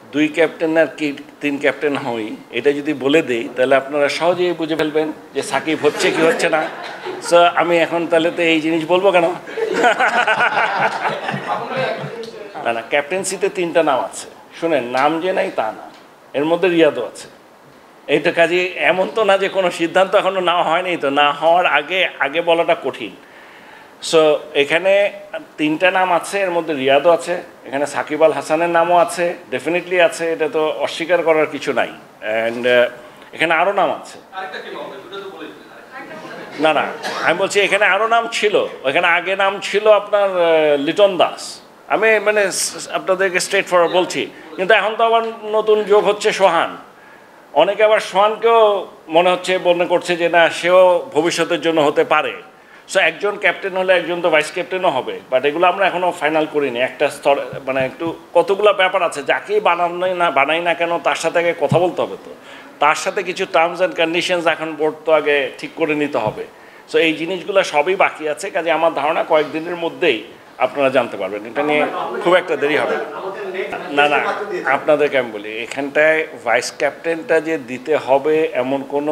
দুই ক্যাপ্টেন আর কি তিন ক্যাপ্টেন হই এটা যদি বলে দেই তাহলে আপনারা সহজেই বুঝে ফেলবেন যে সাকিব হচ্ছে কি হচ্ছে না। সো আমি এখন তাহলে তো এই জিনিস বলবো কেন? না না, ক্যাপ্টেন্সিতে তিনটা নাম আছে। শুনেন, নাম যে নাই তা না, এর মধ্যে রিয়াদও আছে। এইটা কাজে এমন তো না যে কোনো সিদ্ধান্ত এখনো নেওয়া হয়নি, তো না হওয়ার আগে বলাটা কঠিন। সো এখানে তিনটা নাম আছে, এর মধ্যে রিয়াদও আছে, এখানে সাকিব আল হাসানের নামও আছে, ডেফিনেটলি আছে, এটা তো অস্বীকার করার কিছু নাই। অ্যান্ড এখানে আরও নাম আছে। না না, আমি বলছি এখানে আরও নাম ছিল। এখানে আগে নাম ছিল আপনার লিটন দাস। আমি মানে আপনাদেরকে স্ট্রেট ফরওয়ার্ড বলছি, কিন্তু এখন তো আবার নতুন যোগ হচ্ছে সোহান। অনেকে আবার সোহানকেও মনে করছে যে না, সেও ভবিষ্যতের জন্য হতে পারে। সো একজন ক্যাপ্টেন হলে একজন তো ভাইস ক্যাপ্টেনও হবে, বাট এগুলো আমরা এখনও ফাইনাল করিনি। একটা স্তর মানে একটু কতগুলো ব্যাপার আছে, যাকেই বানাই না কেন তার সাথে আগে কথা বলতে হবে। তো তার সাথে কিছু টার্মস অ্যান্ড কন্ডিশনস এখন বোর্ড তো আগে ঠিক করে নিতে হবে। সো এই জিনিসগুলো সবই বাকি আছে, কাজে আমার ধারণা কয়েকদিনের মধ্যেই আপনারা জানতে পারবেন। এটা নিয়ে খুব একটা দেরি হবে না। না, আপনাদেরকে আমি বলি, এখানটায় ভাইস ক্যাপ্টেনটা যে দিতে হবে এমন কোনো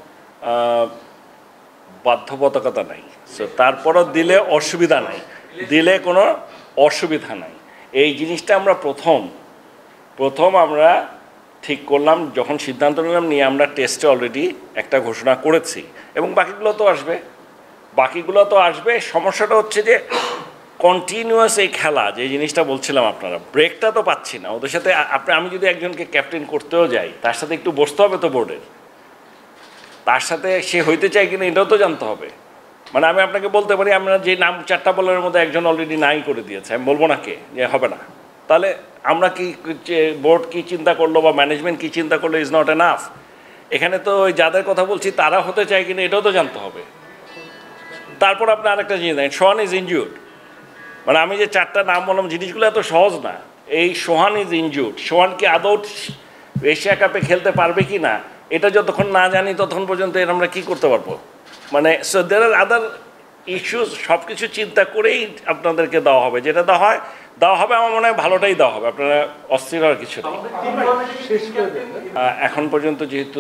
বাধ্যবাধকতা নাই। সো তারপরও দিলে অসুবিধা নাই, দিলে কোনো অসুবিধা নাই। এই জিনিসটা আমরা প্রথম আমরা ঠিক করলাম, যখন সিদ্ধান্ত নিলাম নিয়ে আমরা টেস্টে অলরেডি একটা ঘোষণা করেছি, এবং বাকিগুলো তো আসবে। সমস্যাটা হচ্ছে যে কন্টিনিউয়াস এই খেলা, যে জিনিসটা বলছিলাম, আপনারা ব্রেকটা তো পাচ্ছি না ওদের সাথে। আমি যদি একজনকে ক্যাপ্টেন করতেও যাই, তার সাথে একটু বসতে হবে তো বোর্ডের, তার সাথে সে হইতে চায় কিনা এটাও তো জানতে হবে। মানে আমি আপনাকে বলতে পারি, আমরা যে নাম চারটা বলার মধ্যে একজন অলরেডি নাই করে দিয়েছে, আমি বলবো না কে, যে হবে না। তাহলে আমরা কি, বোর্ড কি চিন্তা করলো বা ম্যানেজমেন্ট কি চিন্তা করলো ইজ নট এনাফ। এখানে তো ওই যাদের কথা বলছি তারা হতে চায় কিনা এটাও তো জানতে হবে। তারপর আপনি আরেকটা জিনিস দেখেন, সোহান ইজ ইনজুর্ড। মানে আমি যে চারটা নাম বললাম, জিনিসগুলো এত সহজ না। এই সোহান ইজ ইনজুর্ড, সোহান কি আদৌ এশিয়া কাপে খেলতে পারবে কি না, এটা যতক্ষণ না জানি ততক্ষণ পর্যন্ত এর আমরা কী করতে পারবো। মানে so there R other issues, সব কিছু চিন্তা করেই আপনাদেরকে দেওয়া হবে। যেটা দেওয়া হবে আমার মনে হয় ভালোটাই দেওয়া হবে, আপনারা অস্থির হওয়ার কিছু নেই। এখন পর্যন্ত যেহেতু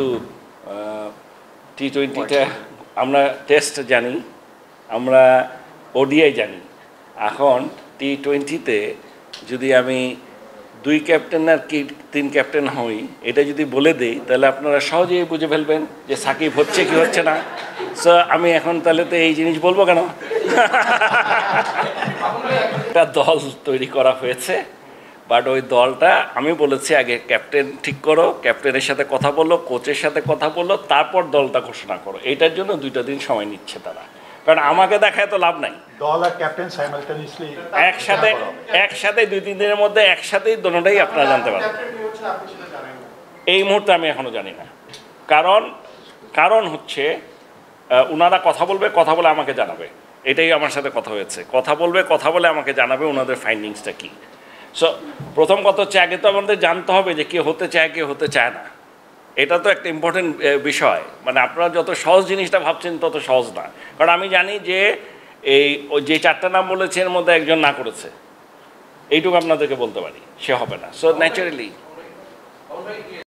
টি-20টা আমরা টেস্ট জানি, আমরা ওডিআই জানি, এখন টি-20তে যদি আমি দুই ক্যাপ্টেন আর কি তিন ক্যাপ্টেন হই এটা যদি বলে দেই তাহলে আপনারা সহজেই বুঝে ফেলবেন যে সাকিব হচ্ছে কি হচ্ছে না। সো আমি এখন তাহলে তো এই জিনিস বলবো কেন? একটা দল তৈরি করা হয়েছে, বাট ওই দলটা আমি বলেছি আগে ক্যাপ্টেন ঠিক করো, ক্যাপ্টেনের সাথে কথা বলো, কোচের সাথে কথা বলো, তারপর দলটা ঘোষণা করো। এইটার জন্য 2টা দিন সময় নিচ্ছে তারা, কারণ আমাকে দেখায় তো লাভ নাই। দল আর ক্যাপ্টেন সাইমালটেনিয়াসলি একসাথে 2-3 দিনের মধ্যে একসাথেই দোনোটাই আপনারা জানতে পারবেন। এই মুহূর্তে আমি এখনো জানি না, কারণ হচ্ছে ওনারা কথা বলে আমাকে জানাবে। এটাই আমার সাথে কথা হয়েছে, কথা বলে আমাকে জানাবে ওনাদের ফাইন্ডিংসটা কি। সো প্রথম কথা হচ্ছে আগে তো আমাদের জানতে হবে যে কে হতে চায় কে হতে চায় না। এটা তো একটা ইম্পর্টেন্ট বিষয়। মানে আপনারা যত সহজ জিনিসটা ভাবছেন তত সহজ না, কারণ আমি জানি যে যে চারটা নাম বলেছে এর মধ্যে একজন না করেছে, এইটুকু আপনাদেরকে বলতে পারি, সে হবে না। So naturally